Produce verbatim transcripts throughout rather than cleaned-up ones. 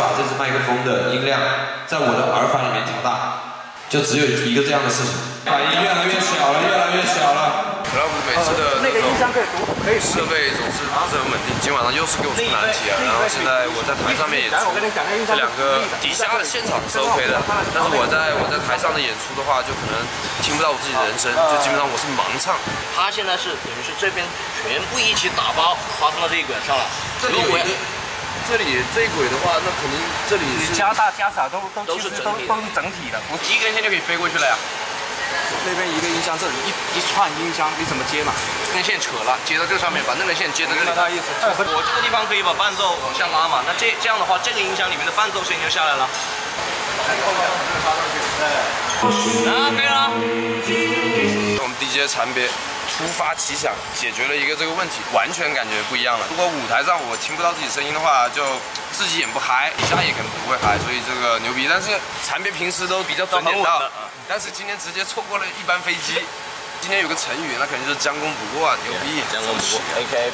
把这支麦克风的音量在我的耳返里面调大，就只有一个这样的事情。反应越来越小了，越来越小了。 然后我们每次的那个音箱可以读，可以设备总是不是很稳定，今晚上又是给我出难题啊。然后现在我在台上面演出，这两个底下的现场是 OK 的，但是我在我在台上的演出的话，就可能听不到我自己的人声，就基本上我是盲唱。 他现在是等于是这边全部一起打包发送到这一轨上了。 这里有一个，这里这一轨的话，那肯定这里是加大加少都都都是整体都都是整体的，不一根线就可以飞过去了呀。 那边一个音箱，这里一一串音箱，你怎么接嘛？ 根线扯了，接到这上面，把那根线接到这里。 那意思， 我这个地方可以把伴奏往下拉嘛？那这这样的话，这个音箱里面的伴奏声音就下来了。啊，可以了。 我们 D J 产品突发奇想，解决了一个这个问题，完全感觉不一样了。如果舞台上我听不到自己声音的话，就自己演不嗨，底下也可能不会嗨，所以这个牛逼。但是产品平时都比较准点到，但是今天直接错过了一班飞机。今天有个成语，那肯定就是将功补过啊，牛逼！ 将功补过 ，OK。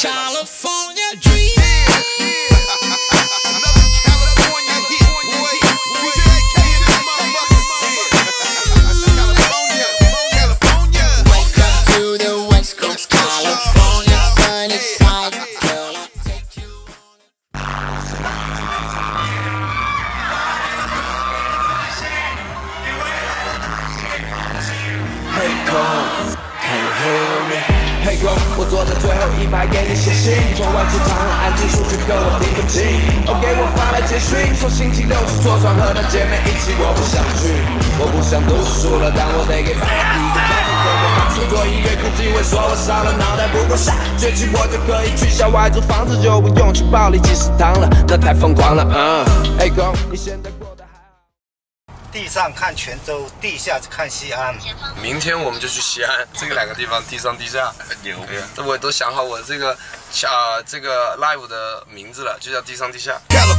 嘿哥，我坐在最后一排给你写信，窗外出场安静，数据跟我听不清。OK， 我发来简讯，说星期六去坐船和她姐妹一起，我不想去，我不想读书了，但我得给爸爸一个交通费。我刚出做音乐，估计会说我烧了脑袋，不过下学期我就可以去校外租房子，就不用去暴力即食堂了，那太疯狂了。嗯，嘿哥，你现在过得还好？ 地上看泉州，地下看西安。 明天我们就去西安，这个两个地方地上地下，牛逼！这我都想好我这个啊这个 live 的名字了，就叫地上地下。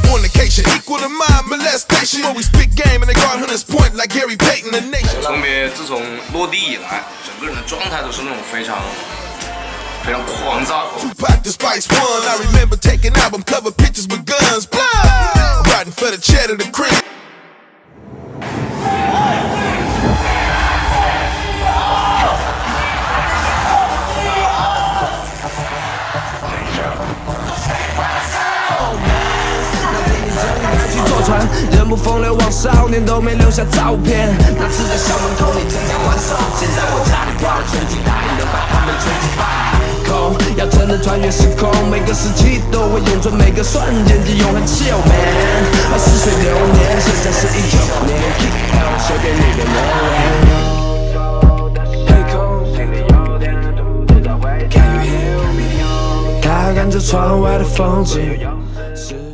从别自从落地以来，整个人的状态都是那种非常非常狂躁。 人不风流枉少年，都没留下照片。那次在校门口你怎样玩手？现在我家里挂了拳击台，能把他们全击败。空，要真的穿越时空，每个时期都会永存每个瞬间，既永恒是有 man。二十岁流年，现在是一九年 ，Keep on 写给你的留言。黑空，心里有点的独自在回。Can you hear me？ 看着窗外的风景。